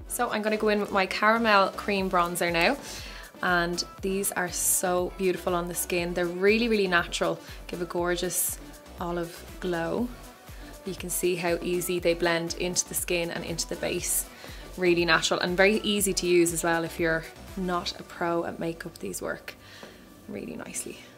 So I'm going to go in with my caramel cream bronzer now, and these are so beautiful on the skin. They're really, really natural, give a gorgeous olive glow. You can see how easy they blend into the skin and into the base. Really natural and very easy to use as well if you're not a pro at makeup. These work really nicely.